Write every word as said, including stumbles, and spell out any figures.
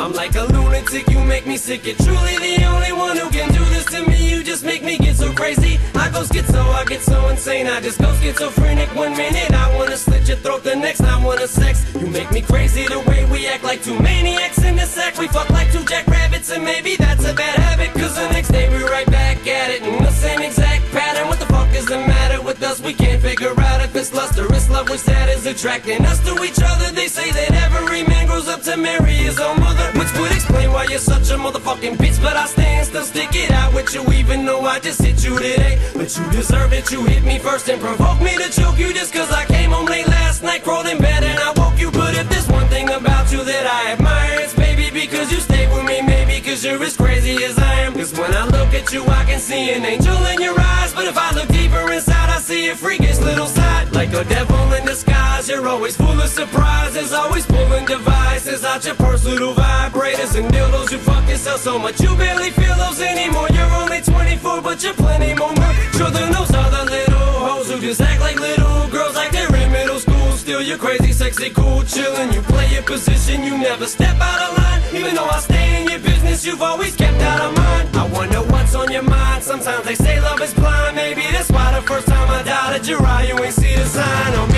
I'm like a lunatic, you make me sick. You're truly the only one who can do this to me. You just make me get so crazy. I go schizo, I get so insane. I just go schizophrenic one minute. I wanna slit your throat the next. I wanna sex. You make me crazy the way we act like two maniacs in the sack. We fuck like two jackrabbits, and maybe that's a bad habit, cause the next day we're right back at it in the same exact pattern. What the fuck is the matter with us? We can't figure out if it's lust or it's love, which that is attracting us to each other. They say that every man grows up to marry his own mother, which would explain why you're such a motherfucking bitch. But I stand still, stick it out with you, even though I just hit you today. But you deserve it, you hit me first and provoked me to choke you just cause I came home late last night, crawled in bed and I woke you. But if there's one thing about you that I admire, it's baby because you stay with me, maybe cause you're as crazy as I am. Cause when I look at you I can see an angel in your eyes, but if I look deeper inside I see a freakish little side. Like a devil in disguise, you're always full of surprises, always pulling devices out your purse, little vibrators and dildos. You fuck yourself so much you barely feel those anymore. You're only twenty-four but you're plenty more mature than those other little hoes who just act like little girls like they're in middle school. Still you're crazy, sexy, cool, chillin'. You play your position, you never step out of line. Even though I stay in your business, you've always kept out of mine. I wonder what's on your mind. Sometimes they say love is blind. Maybe that's why the first time I doubted your eye, you ain't see the sign. Oh,